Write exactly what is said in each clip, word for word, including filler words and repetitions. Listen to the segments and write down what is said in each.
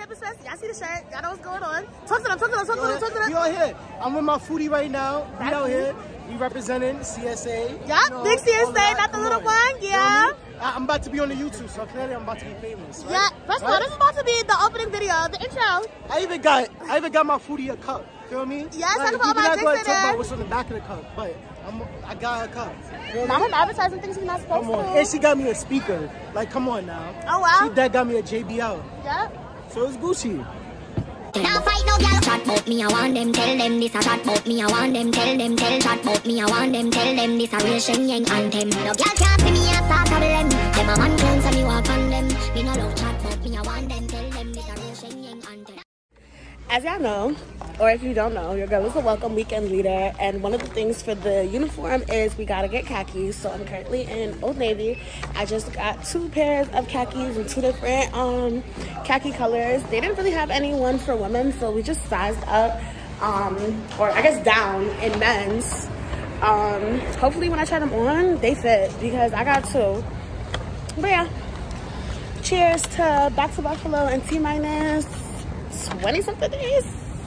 sis. Y'all see the shirt. Y'all know what's going on. Talk to them, talk to them, talk to them, talk to them. We all here. I'm with my foodie right now. We out here. We representing C S A. Yup, you know, big C S A, not the little on. one. Yeah. You know I, I'm about to be on the YouTube, so clearly I'm about to be famous. Right? Yeah. First of all, right? This is about to be the opening video, the intro. I even got, I even got my foodie a cup. Feel me? Yes, like, I know about my drinks in talk there. about what's on the back of the cup, but I'm, I got a cup. Not him advertising things he's not supposed come on. to. And she got me a speaker. Like, come on now. Oh wow. She that got me a J B L. Yep. So it's Gucci. Now fight no girl. Chat about me, I want them. Tell them this. I chat about me, I want them. Tell them, tell chat about me, I want them. Tell them this. I real Shen Yang anthem. No girl can't see me a start of them. Them a man clowns and me walk on them. Me no love chat about me, I want them. Tell them this. I real Shen Yang anthem. As y'all know, or if you don't know, your girl is a welcome weekend leader, and one of the things for the uniform is we gotta get khakis. So I'm currently in Old Navy. I just got two pairs of khakis in two different um khaki colors. They didn't really have any one for women, so we just sized up, um or I guess down in men's. Um hopefully when I try them on they fit, because I got two. But yeah, cheers to back to Buffalo and T minus twenty something days.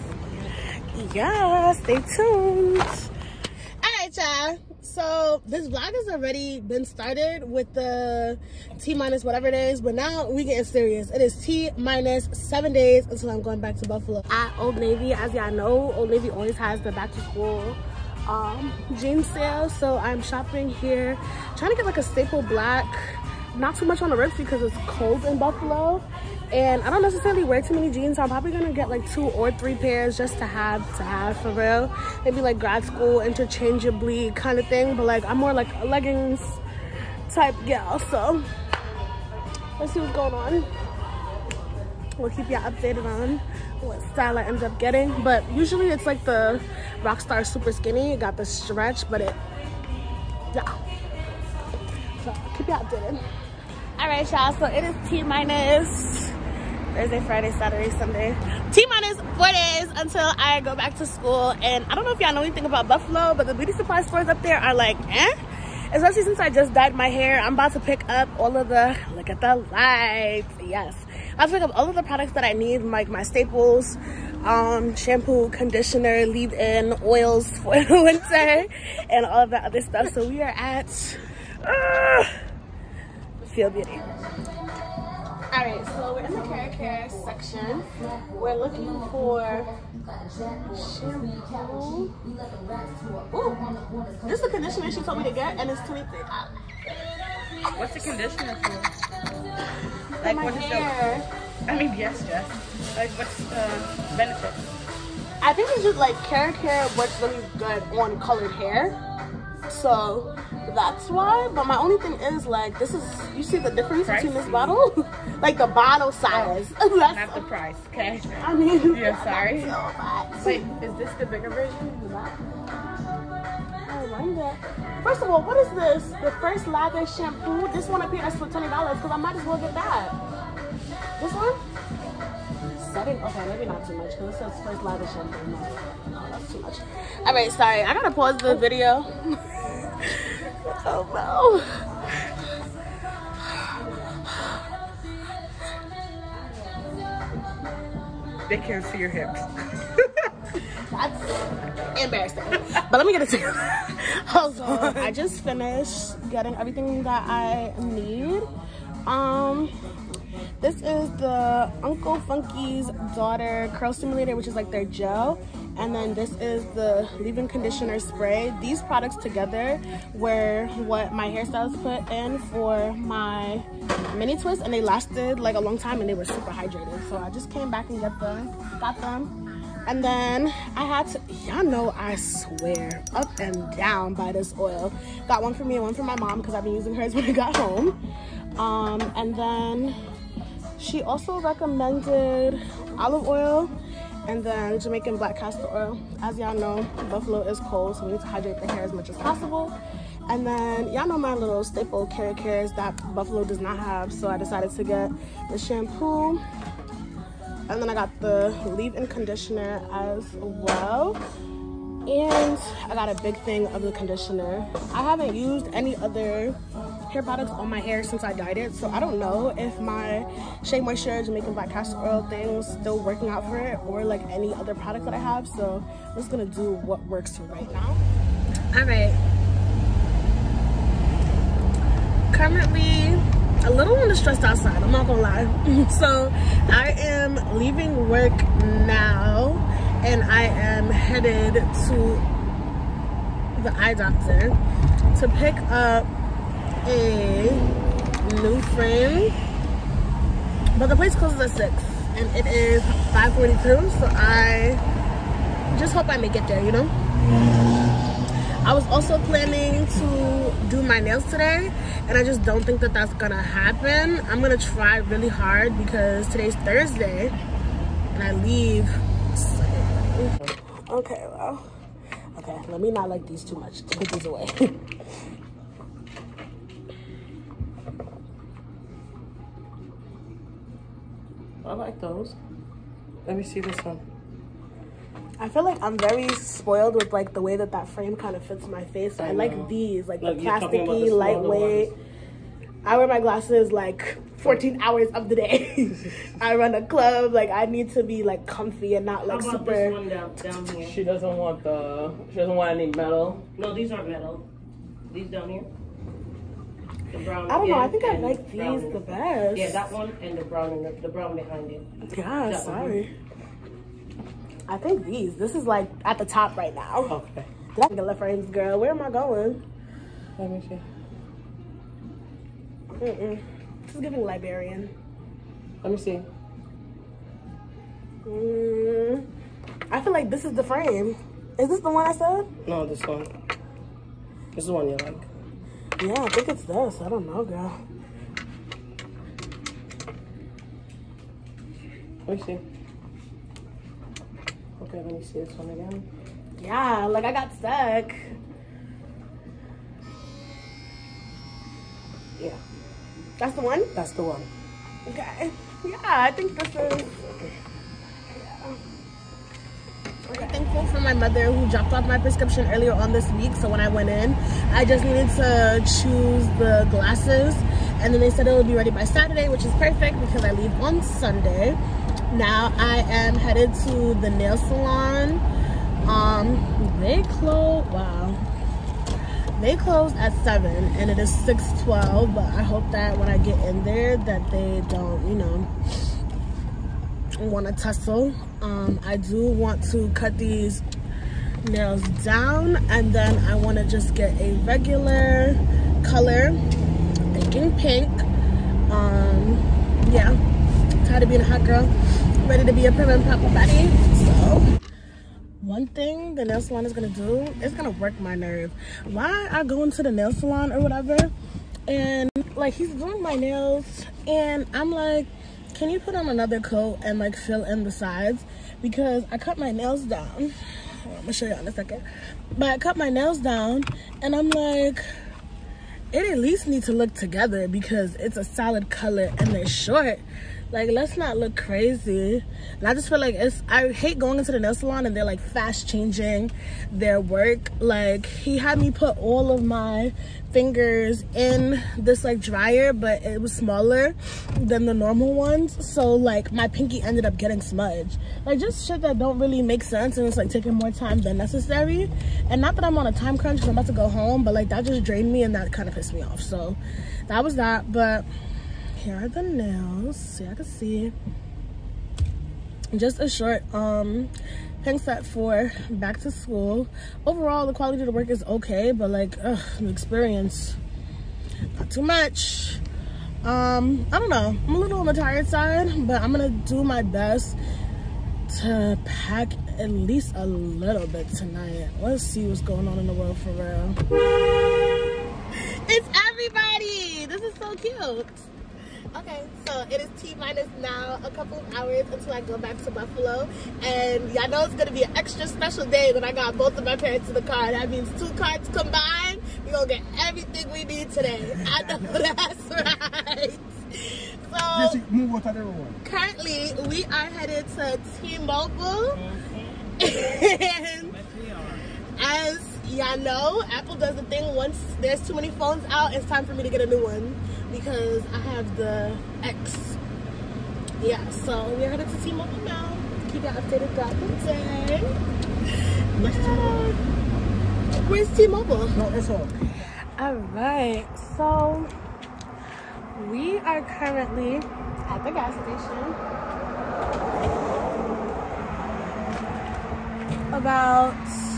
Yeah, stay tuned. All right, y'all. So this vlog has already been started with the T minus whatever it is, but now we getting serious. It is T minus seven days until I'm going back to Buffalo. At Old Navy, as y'all know, Old Navy always has the back to school um, jean sale. So I'm shopping here, trying to get like a staple black, not too much on the rips because it's cold in Buffalo. And I don't necessarily wear too many jeans, so I'm probably gonna get like two or three pairs just to have to have for real. Maybe like grad school interchangeably kind of thing, but like I'm more like a leggings type gal. So let's see what's going on. We'll keep y'all updated on what style I end up getting. But usually it's like the Rockstar super skinny. It got the stretch, but it, yeah. So keep y'all updated. All right, y'all, so it is T minus Thursday, Friday, Saturday, Sunday. T minus four days until I go back to school. And I don't know if y'all know anything about Buffalo, but the beauty supply stores up there are like, eh? Especially since I just dyed my hair. I'm about to pick up all of the, look at the lights, yes. I'm about to pick up all of the products that I need, like my staples, um, shampoo, conditioner, leave-in, oils for the winter, and all of that other stuff. So we are at uh, Field Beauty. All right, so we're in the hair care section. We're looking for shampoo. Ooh, this is the conditioner she told me to get, and it's twenty-three dollars. What's the conditioner for? For Like, my what is hair. the, I mean, yes, Jess. Like, what's the benefit? I think it's just like hair care works really good on colored hair. So that's why. But my only thing is, like, this is, you see the difference Price? between this bottle? Like the bottle size. Oh, that's not the price, okay? I mean, yeah, sorry. So much. Wait, is this the bigger version? I wonder. First of all, what is this? The First Lather shampoo. This one appears for twenty dollars, because I might as well get that. This one? Setting? Okay, maybe not too much, because it says First Lather shampoo. No, no, that's too much. All right, sorry. I gotta pause the video. Oh no. They can't see your hips. That's embarrassing. But let me get it together. Hold on. I just finished getting everything that I need. Um, this is the Uncle Funky's Daughter Curl Stimulator, which is like their gel. And then this is the leave-in conditioner spray. These products together were what my hairstylist put in for my mini twist, and they lasted like a long time, and they were super hydrated. So I just came back and get them, got them. And then I had to, y'all know I swear up and down by this oil. Got one for me and one for my mom, because I've been using hers when I got home. Um, and then she also recommended olive oil and then Jamaican black castor oil. As y'all know, Buffalo is cold, so we need to hydrate the hair as much as possible. And then y'all know my little staple care cares that Buffalo does not have, so I decided to get the shampoo. And then I got the leave-in conditioner as well. And I got a big thing of the conditioner. I haven't used any other hair products on my hair since I dyed it, so I don't know if my Shea Moisture Jamaican Black Castor Oil thing is still working out for it, or like any other product that I have. So I'm just gonna do what works right now. All right. Currently a little on the stressed outside, I'm not gonna lie. So I am leaving work now and I am headed to the eye doctor to pick up a new frame, but the place closes at six and it is five forty-two, so I just hope I make it there, you know. I was also planning to do my nails today, and I just don't think that that's gonna happen. I'm gonna try really hard because today's Thursday and I leave Sunday. Okay, well, okay, let me not like these too much to put these away. I like those. Let me see this one. I feel like I'm very spoiled with like the way that that frame kind of fits my face. So I, I like these, like Look, the plasticky, lightweight. I wear my glasses like fourteen hours of the day. I run a club, like I need to be like comfy and not like How about super. This one down, down here? She doesn't want the. She doesn't want any metal. No, these aren't metal. These down here. The brown. I don't know. I think I like these the best. Yeah, that one and the brown and the, the brown behind it. Yeah, that sorry. One. I think these. This is like at the top right now. Okay. Did I get left frames, girl? Where am I going? Let me see. Mm-mm. This is giving librarian. Let me see. Mm, I feel like this is the frame. Is this the one I said? No, this one. This is the one you like. Yeah, I think it's this. I don't know, girl. Let me see. Okay, let me see this one again. Yeah, like I got stuck. Yeah. That's the one? That's the one. Okay. Yeah, I think this is... Yeah. Okay. I'm thankful for my mother who dropped off my prescription earlier on this week. So when I went in, I just needed to choose the glasses. And then they said it would be ready by Saturday, which is perfect because I leave on Sunday. Now I am headed to the nail salon. Um, they close, wow. They closed at seven and it is six twelve, but I hope that when I get in there that they don't, you know, want to tussle. Um, I do want to cut these nails down and then I want to just get a regular color, thinking pink. Um, yeah. Tired of being a hot girl, ready to be a prim and proper body. So one thing the nail salon is gonna do is gonna work my nerve. Why I go into the nail salon or whatever and like he's doing my nails and I'm like, can you put on another coat and like fill in the sides? Because I cut my nails down. I'm gonna show you in a second. But I cut my nails down and I'm like, it at least needs to look together because it's a solid color and they're short. Like, let's not look crazy. And I just feel like it's, I hate going into the nail salon and they're like fast changing their work. Like, he had me put all of my fingers in this like dryer, but it was smaller than the normal ones. So like my pinky ended up getting smudged. Like just shit that don't really make sense and it's like taking more time than necessary. And not that I'm on a time crunch because I'm about to go home, but like that just drained me and that kind of pissed me off. So that was that. But here are the nails, so y'all can see. Just a short um pink set for back to school. Overall, the quality of the work is okay, but like, ugh, the experience, not too much. Um, I don't know. I'm a little on the tired side, but I'm gonna do my best to pack at least a little bit tonight. Let's see what's going on in the world for real. It's everybody. This is so cute. Okay, so it is T minus now a couple of hours until I go back to Buffalo, and y'all know it's gonna be an extra special day when I got both of my parents in the car. That means two cards combined, we gonna get everything we need today. I know that's right. So currently we are headed to T-Mobile, mm-hmm. and as y'all know Apple does the thing once there's too many phones out, it's time for me to get a new one because I have the X. Yeah, so we're headed to T-Mobile now. Keep y'all updated throughout the day. Where's T-Mobile? Where's T-Mobile? No, that's all. All right, so we are currently at the gas station. About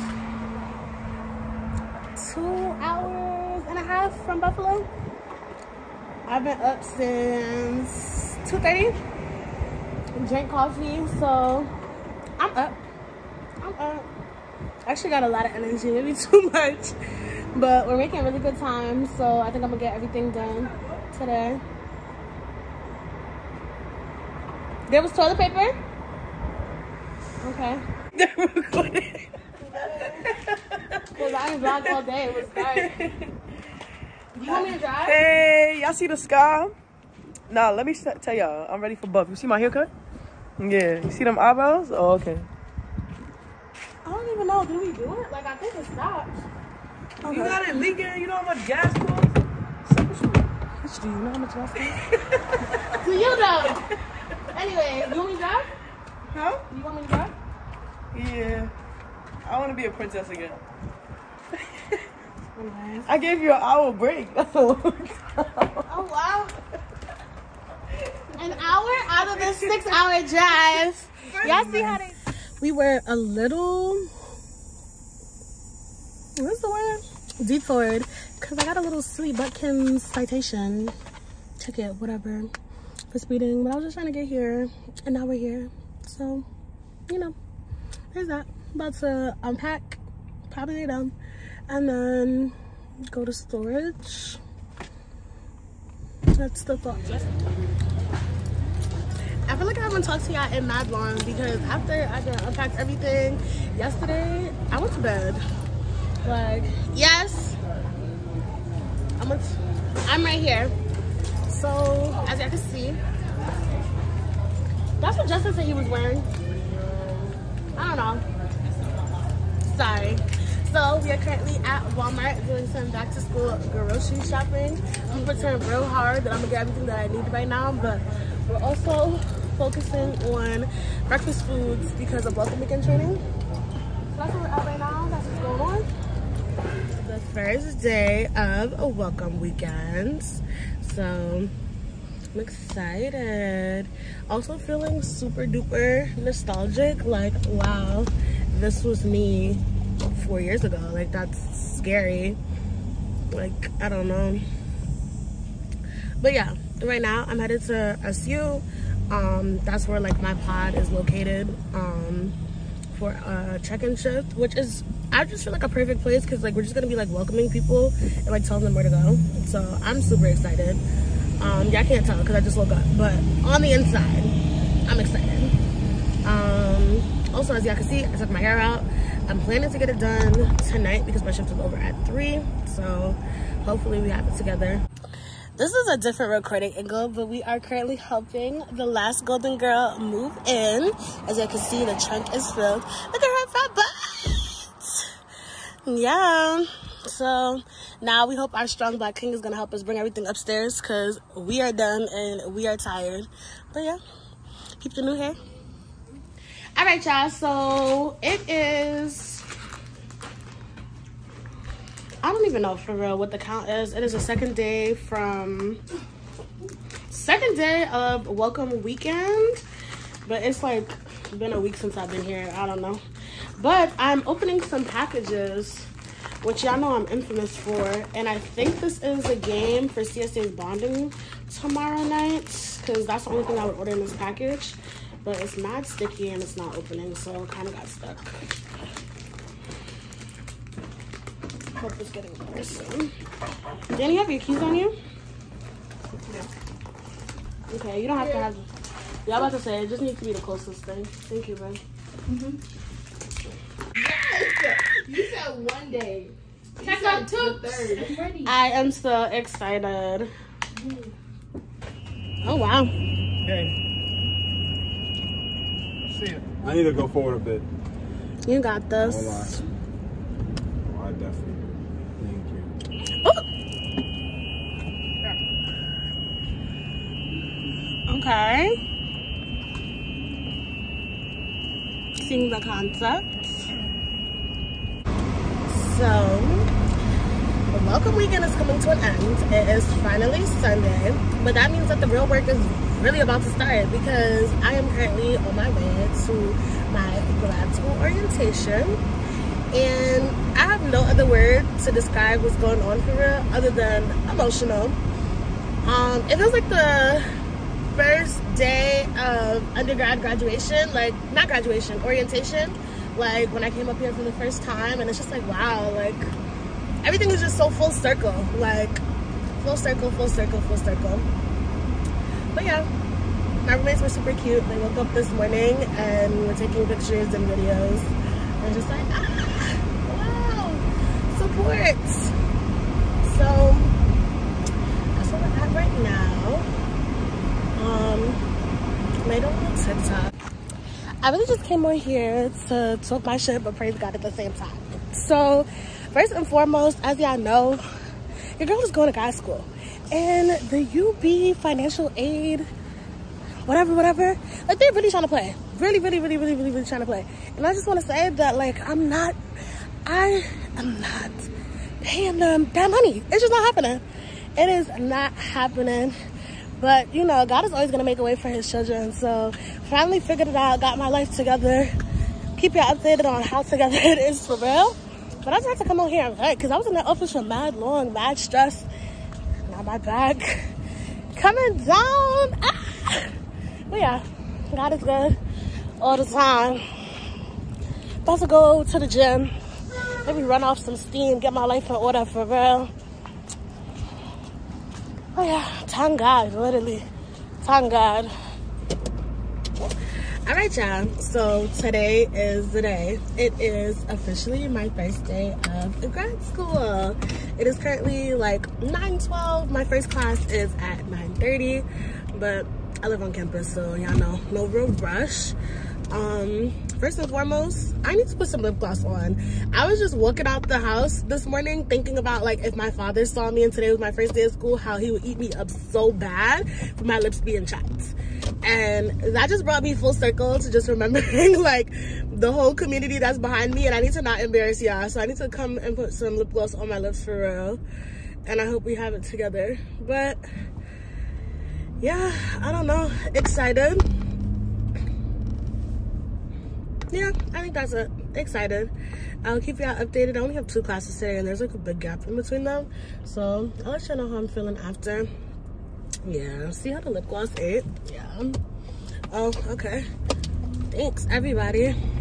two hours and a half from Buffalo. I've been up since two thirty. Drank coffee, so I'm up. I'm up. I actually got a lot of energy, maybe too much. But we're making really good time, so I think I'm gonna get everything done today. There was toilet paper? Okay. They're recording. Because I ain't vlogged all day, it was dark. You want me to drive? Hey, y'all see the sky? Nah, let me tell y'all, I'm ready for buff. You see my haircut? Yeah, you see them eyebrows? Oh, okay. I don't even know, did we do it? Like, I think it stopped. Okay. You got it leaking, you know how much gas costs? Bitch, do you know how much gas costs? Do you know? Anyway, you want me to drive? Huh? You want me to drive? Yeah. I want to be a princess again. Anyways. I gave you an hour break. That's a long time. Oh, wow. An hour out of this six hour drive. Y'all see how they... We were a little... What's the word? Detoured. Because I got a little silly buttkin citation. Ticket, whatever. For speeding. But I was just trying to get here. And now we're here. So, you know. There's that. About to unpack. Probably lay down. And then go to storage. That's the thought. I feel like I haven't talked to y'all in mad long because after I done unpacked everything yesterday, I went to bed. Like, yes, I'm, a, I'm right here. So, as y'all can see, that's what Justin said he was wearing. I don't know. Sorry. So, we are currently at Walmart doing some back to school grocery shopping. I'm pretending real hard that I'm gonna get everything that I need right now, but we're also focusing on breakfast foods because of welcome weekend training. So that's where we're at right now. That's what's going on. The first day of a welcome weekend. So I'm excited. Also feeling super duper nostalgic. Like, wow, this was me four years ago. Like, that's scary. Like, I don't know. But yeah, right now I'm headed to S U. Um, that's where like my pod is located um, for a check-in shift, which is, I just feel like a perfect place because like we're just gonna be like welcoming people and like telling them where to go. So I'm super excited. Um, yeah, I can't tell because I just woke up, but on the inside, I'm excited. Um, also, as y'all can see, I took my hair out. I'm planning to get it done tonight because my shift is over at three. So hopefully we have it together. This is a different recording angle, but we are currently helping the last golden girl move in. As you can see, the trunk is filled. Look at her fat butt. Yeah. So now we hope our strong black king is gonna help us bring everything upstairs because we are done and we are tired. But yeah, keep the new hair. All right, y'all. So it is. I don't even know for real what the count is. It is the second day from second day of welcome weekend, but it's like been a week since I've been here. I don't know, but I'm opening some packages, which y'all know I'm infamous for, and I think this is a game for C S A's bonding tomorrow night because that's the only thing I would order in this package. But it's mad sticky and it's not opening, so it kind of got stuck. Hope it's getting better soon. Danny, you have your keys on you? Yeah. Okay, you don't have to have. Yeah, I'm about to say it just needs to be the closest thing. Thank you, bro. Mm-hmm. Yes, you said one day. Check out two. Third. I am so excited. Oh wow. Okay. See ya. I need to go forward a bit. You got this. Hold on. Definitely. Thank you. Okay. Seeing the concept. So, the welcome weekend is coming to an end. It is finally Sunday, but that means that the real work is really about to start because I am currently on my way to my grad school orientation, and I have no other word to describe what's going on for real other than emotional. Um, it feels like the first day of undergrad graduation, like not graduation, orientation, like when I came up here for the first time, and it's just like, wow, like everything is just so full circle, like full circle, full circle, full circle. But yeah, my roommates were super cute. They woke up this morning and we were taking pictures and videos. And just like, ah, wow, support. So that's where we're at right now. Um, made a little TikTok. I really just came on here to talk my shit, but praise God at the same time. So first and foremost, as y'all know, your girl is going to grad school. And the U B financial aid, whatever, whatever, like they're really trying to play. Really, really, really, really, really, really trying to play. And I just want to say that, like, I'm not, I am not paying them that money. It's just not happening. It is not happening. But, you know, God is always going to make a way for his children. So, finally figured it out, got my life together. Keep you updated on how together it is for real. But I just had to come on here and vent because I was in that office for mad long, mad stress. Now my back coming down. Ah! But yeah, God is good all the time. About to go to the gym. Maybe run off some steam, get my life in order for real. Oh yeah, thank God, literally. Thank God. All right, y'all. So today is the day. It is officially my first day of grad school. It is currently like nine twelve. My first class is at nine thirty, but I live on campus, so y'all know, no real rush. Um, first and foremost, I need to put some lip gloss on. I was just walking out the house this morning thinking about, like, if my father saw me and today was my first day of school, how he would eat me up so bad for my lips being chapped. And that just brought me full circle to just remembering, like, the whole community that's behind me, and I need to not embarrass y'all, so I need to come and put some lip gloss on my lips for real. And I hope we have it together. But yeah, I don't know, excited. Yeah, I think that's it. Excited. I'll keep y'all updated. I only have two classes today and there's like a big gap in between them, so I'll let you know how I'm feeling after. Yeah, see how the lip gloss ate? Yeah. Oh, okay. Thanks everybody.